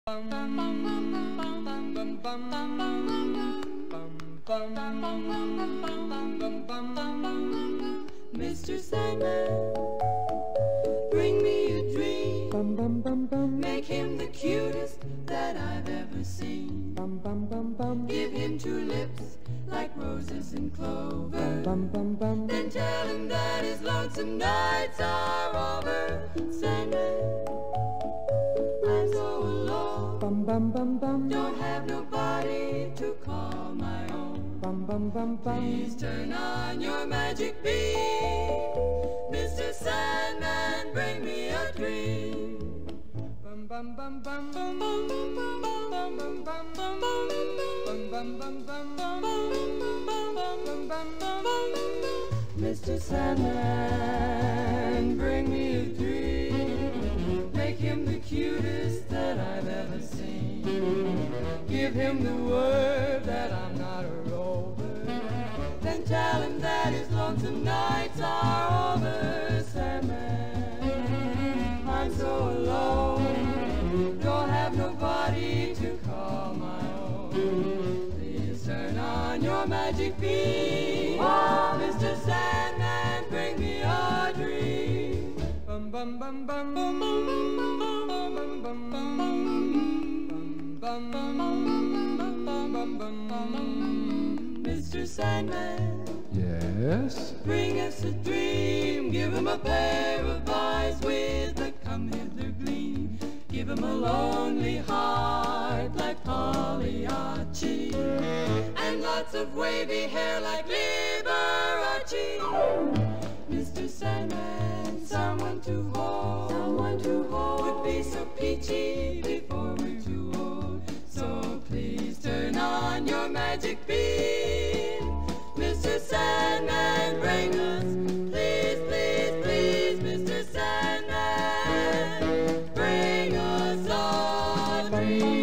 Mr. Sandman, bring me a dream. Make him the cutest that I've ever seen. Give him two lips like roses and clover. Then tell him that his lonesome nights are over. Sandman, I'm so alone. Don't have nobody to call my own. Please turn on your magic beam. Mr. Sandman, bring me a dream. Mr. Sandman, bring me a dream. Make him the cutest that I've ever seen. Give him the word that I'm not a rover. Then tell him that his lonesome nights are over. Sandman, I'm so alone. Don't have nobody to call my own. Please turn on your magic beam. Oh, Mr. Sandman, bring me a dream. Mr. Sandman, yes? bring us a dream. Give him a pair of eyes with a come-hither gleam. Give him a lonely heart like Pagliacci, and lots of wavy hair like Liberace. Mr. Sandman, someone to hold would be so peachy before we're too old. So please turn on your magic beam. Mr. Sandman, bring us, please, please, please, Mr. Sandman, bring us a dream.